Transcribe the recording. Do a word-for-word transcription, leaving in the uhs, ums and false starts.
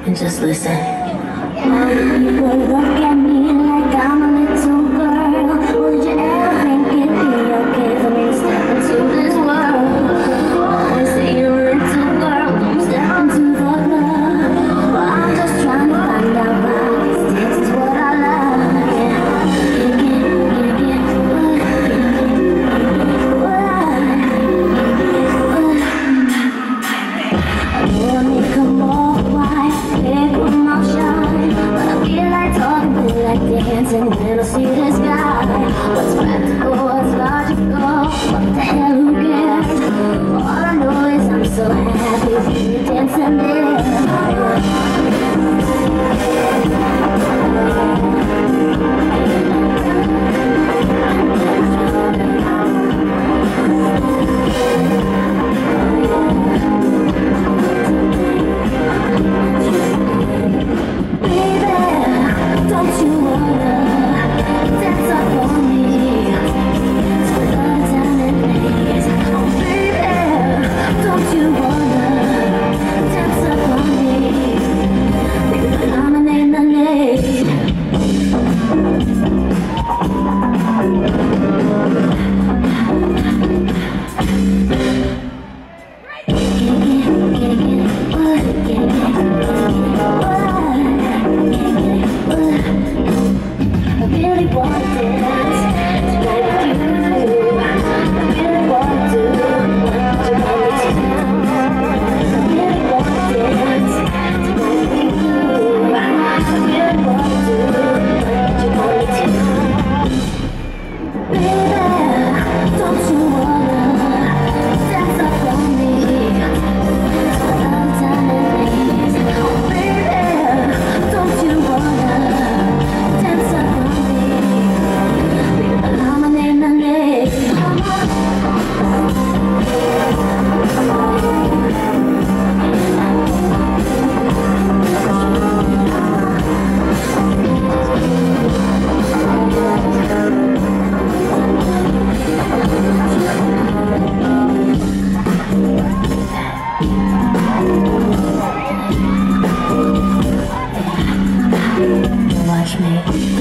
and just listen. People look at me like I'm a little girl. Would you ever think it'd be okay for me to step into this world? I say you're a little girl, don't step into the club. Well, I'm just trying to find out why this is what I love. Yeah, yeah, yeah, yeah. I know I make them all white, make them all shine, but I feel like talking, feel like dancing when I see this guy. What's practical, what's logical, what the hell, who cares? All I know is I'm so happy when you're dancing there. Watch me.